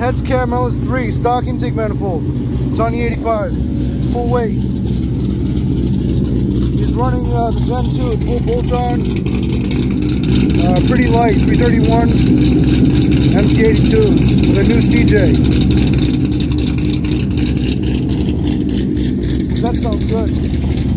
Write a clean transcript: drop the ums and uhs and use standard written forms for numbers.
Heads cam LS3, stock intake manifold. It's on the E85, full weight. He's running the Gen 2, it's full bolt on. Pretty light, 331 MC82s with a new CJ. That sounds good.